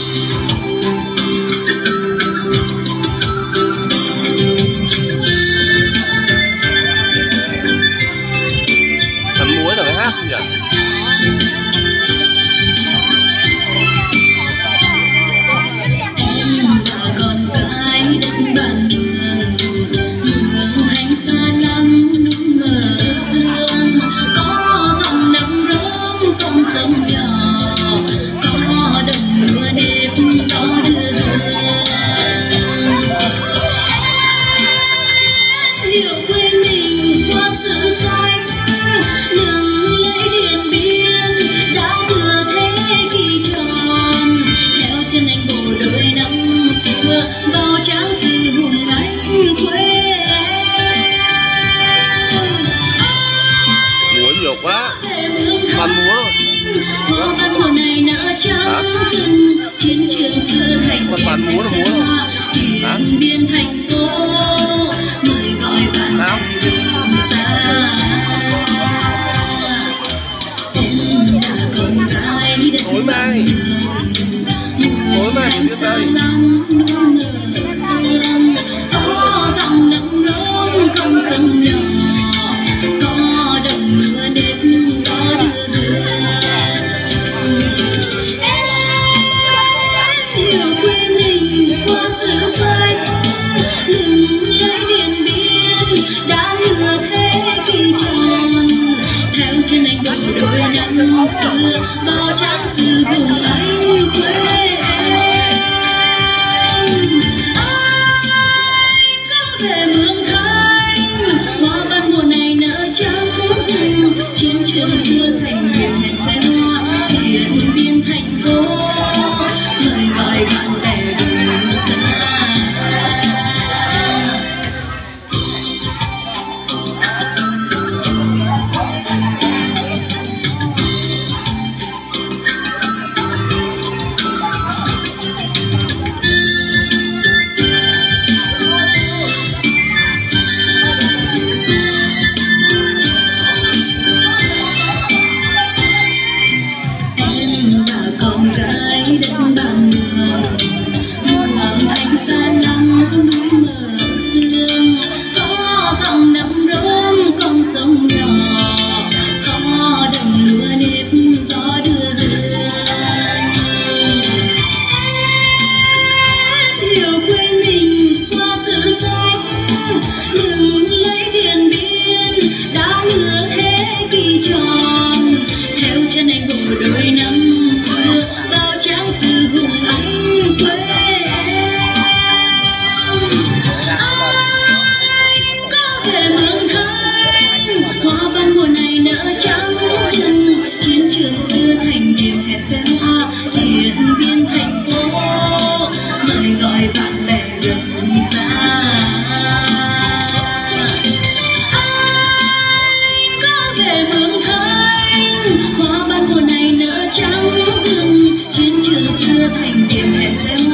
Quá toàn múa rồi. Mùa này nở trắng rừng, chiến trường xưa thành toàn múa rồi, múa rồi. Điện biên thành phố mời gọi bạn bè cùng xa. Em đã con gái đất tối mai biết đây có dòng nắng nóng không sông nhỏ, có đồng lửa nếp gió đưa đưa. Em yêu quê mình qua sự xoay lừng lấy Điện Biên đã nửa thế kỷ tròn. Theo chân anh bộ đội năm xưa bao tráng sự vùng anh quê. Chiến trường xưa thành điểm hẹn xe hoa, Điện Biên thành phố mời gọi bạn bè đường xa. Chiến trường xưa thành điểm hẹn xe hoa, Điện Biên thành phố mời gọi bạn bè đường xa. Anh có về mường Thanh, hoa ban mùa này nở trắng rừng. Chiến trường xưa thành điểm hẹn xe hoa.